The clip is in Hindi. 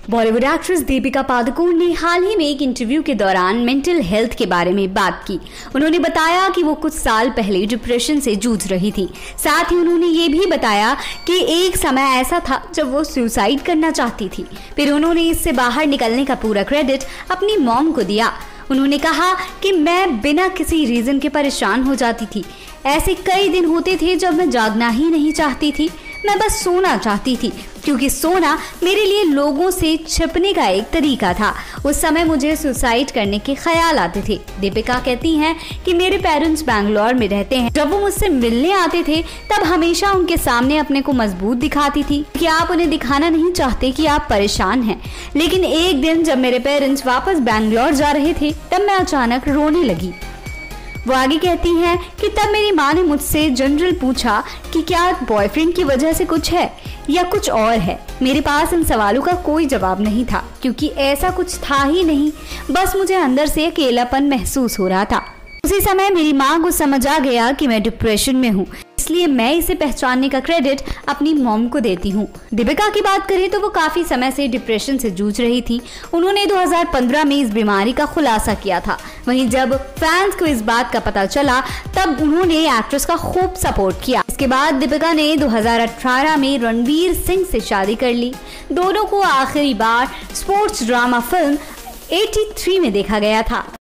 बॉलीवुड एक्ट्रेस दीपिका पादुकोण ने हाल ही में एक इंटरव्यू के दौरान मेंटल हेल्थ के बारे में बात की। उन्होंने बताया कि वो कुछ साल पहले डिप्रेशन से जूझ रही थी। साथ ही उन्होंने ये भी बताया कि एक समय ऐसा था जब वो सुसाइड करना चाहती थी। फिर उन्होंने इससे बाहर निकलने का पूरा क्रेडिट अपनी मॉम को दिया। उन्होंने कहा कि मैं बिना किसी रीजन के परेशान हो जाती थी। ऐसे कई दिन होते थे जब मैं जागना ही नहीं चाहती थी, मैं बस सोना चाहती थी, क्योंकि सोना मेरे लिए लोगों से छिपने का एक तरीका था। उस समय मुझे सुसाइड करने के ख्याल आते थे। दीपिका कहती हैं कि मेरे पेरेंट्स बैंगलोर में रहते हैं। जब वो मुझसे मिलने आते थे तब हमेशा उनके सामने अपने को मजबूत दिखाती थी कि आप उन्हें दिखाना नहीं चाहते कि आप परेशान हैं। लेकिन एक दिन जब मेरे पेरेंट्स वापस बैंगलोर जा रहे थे तब मैं अचानक रोने लगी। वो आगे कहती हैं कि तब मेरी माँ ने मुझसे जनरल पूछा कि क्या बॉयफ्रेंड की वजह से कुछ है या कुछ और है। मेरे पास इन सवालों का कोई जवाब नहीं था, क्योंकि ऐसा कुछ था ही नहीं। बस मुझे अंदर से अकेलापन महसूस हो रहा था। उसी समय मेरी माँ को समझ आ गया कि मैं डिप्रेशन में हूँ, इसलिए मैं इसे पहचानने का क्रेडिट अपनी मॉम को देती हूँ। दीपिका की बात करें तो वो काफी समय से डिप्रेशन से जूझ रही थी। उन्होंने 2015 में इस बीमारी का खुलासा किया था। वहीं जब फैंस को इस बात का पता चला तब उन्होंने एक्ट्रेस का खूब सपोर्ट किया। इसके बाद दीपिका ने 2018 में रणवीर सिंह से शादी कर ली। दोनों को आखिरी बार स्पोर्ट्स ड्रामा फिल्म 83 में देखा गया था।